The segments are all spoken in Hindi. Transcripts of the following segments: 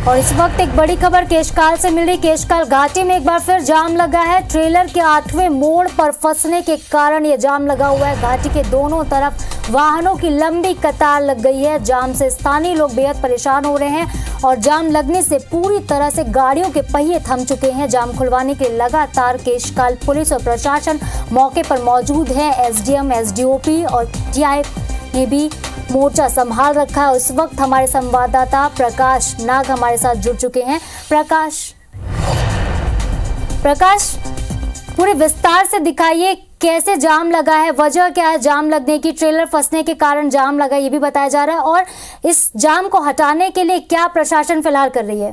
और इस वक्त एक बड़ी खबर केशकाल से मिल रही। केशकाल घाटी में एक बार फिर जाम लगा है। ट्रेलर के 8वें मोड़ पर फंसने के कारण ये जाम लगा हुआ है। घाटी के दोनों तरफ वाहनों की लंबी कतार लग गई है। जाम से स्थानीय लोग बेहद परेशान हो रहे हैं और जाम लगने से पूरी तरह से गाड़ियों के पहिए थम चुके हैं। जाम खुलवाने के लगातार केशकाल पुलिस और प्रशासन मौके पर मौजूद है। एसडीएम, एसडीओपी और टीआई ने भी मोर्चा संभाल रखा है। इस वक्त हमारे संवाददाता प्रकाश नाग हमारे साथ जुड़ चुके हैं। प्रकाश पूरे विस्तार से दिखाइए, कैसे जाम लगा है, वजह क्या है जाम लगने की? ट्रेलर फंसने के कारण जाम लगा ये भी बताया जा रहा है, और इस जाम को हटाने के लिए क्या प्रशासन फिलहाल कर रही है?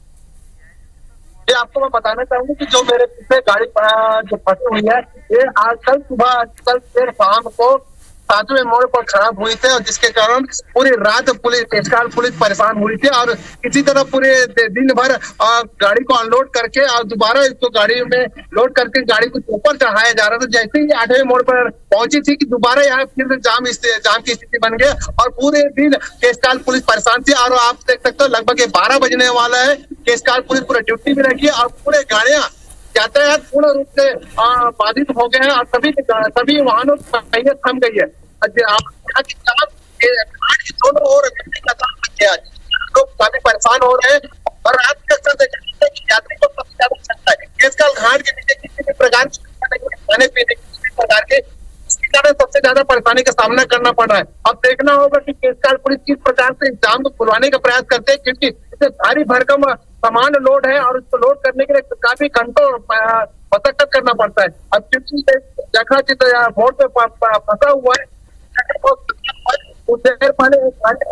ये आपको मैं बताना चाहूंगी कि जो मेरे पीछे गाड़ी जो फंसी हुई है, ये आज कल सुबह देर शाम को 7वें मोड़ पर खराब हुई थी, और जिसके कारण पूरी रात केशकाल पुलिस परेशान हुई थी और इसी तरह पूरे दिन भर गाड़ी को अनलोड करके और दोबारा इसको गाड़ी में लोड करके गाड़ी को ऊपर चढ़ाया जा रहा था। जैसे ही 8वें मोड़ पर पहुंची थी कि दोबारा यहाँ फिर जाम की स्थिति बन गई और पूरे दिन केशकाल पुलिस परेशान थी। और आप देख सकते हो लगभग 12 बजने वाला है। केशकाल पुलिस पूरा ड्यूटी में रखी है और पूरे गाड़ियां यातायात पूर्ण रूप से बाधित हो गए हैं और सभी वाहनों की पहिए थम गई है। दोनों ओर लोग काफी परेशान हो रहे हैं और रात के अक्सर यात्री को सबसे ज्यादा क्षमता है केशकाल घाट के नीचे किसी भी प्रकार खाने पीने किसी प्रकार के सबसे ज्यादा परेशानी का सामना करना पड़ रहा है। अब देखना होगा कि केशकाल पुलिस किस प्रकार से जाम को खुलवाने का प्रयास करते हैं, क्योंकि इससे भारी भरकम सामान लोड है और उसको लोड करने के लिए काफी घंटों मशक्कत करना पड़ता है। अब क्योंकि जगह बोर्ड पे फंसा हुआ है, कुछ देर पहले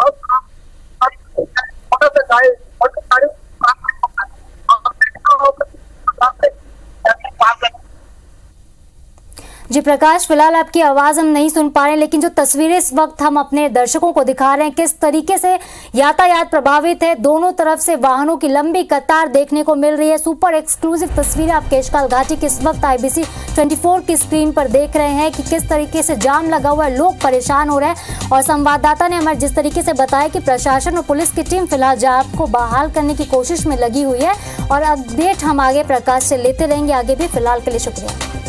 जी प्रकाश, फिलहाल आपकी आवाज हम नहीं सुन पा रहे हैं, लेकिन जो तस्वीरें इस वक्त हम अपने दर्शकों को दिखा रहे हैं किस तरीके से यातायात प्रभावित है। दोनों तरफ से वाहनों की लंबी कतार देखने को मिल रही है। सुपर एक्सक्लूसिव तस्वीरें आप केशकाल घाटी की इस वक्त IBC 24 की स्क्रीन पर देख रहे हैं कि किस तरीके से जाम लगा हुआ है, लोग परेशान हो रहे हैं। और संवाददाता ने हमारे जिस तरीके से बताया कि प्रशासन और पुलिस की टीम फिलहाल जाम को बहाल करने की कोशिश में लगी हुई है और अपडेट हम आगे प्रकाश से लेते रहेंगे आगे भी। फिलहाल के लिए शुक्रिया।